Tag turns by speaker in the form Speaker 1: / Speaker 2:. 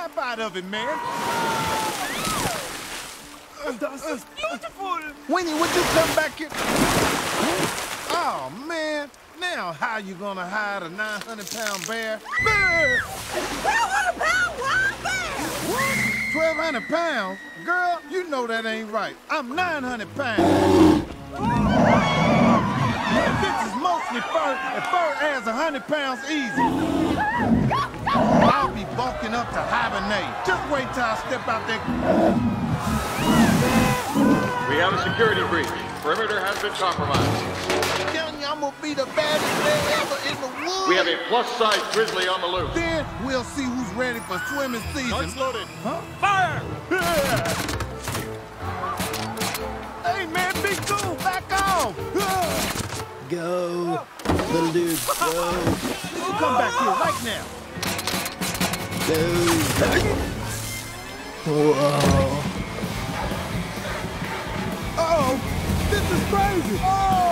Speaker 1: snap out of it, man.
Speaker 2: Das ist beautiful.
Speaker 1: Winnie, would you come back here? Oh, man. Now how you gonna hide a 900-pound bear?
Speaker 3: 1,200-pound wild bear!
Speaker 1: What? 1,200 pounds? Girl, you know that ain't right. I'm 900 pounds. This is mostly fur, and fur adds 100 pounds easy. I'll be bulking up to hibernate. Just wait till I step out there.
Speaker 4: We have a security breach. Perimeter has been compromised.
Speaker 1: I'm telling you, I'm gonna be the baddest bear ever in the woods.
Speaker 4: We have a plus-size grizzly on the loose.
Speaker 1: Then we'll see who's ready for swimming season.
Speaker 4: Guns loaded.
Speaker 1: Huh?
Speaker 2: Fire!
Speaker 1: Hey, man, be cool. Back off.
Speaker 5: Go, little dude, go.
Speaker 1: Come back here right now.
Speaker 5: Go. Whoa.
Speaker 1: Uh-oh. This is crazy. Oh!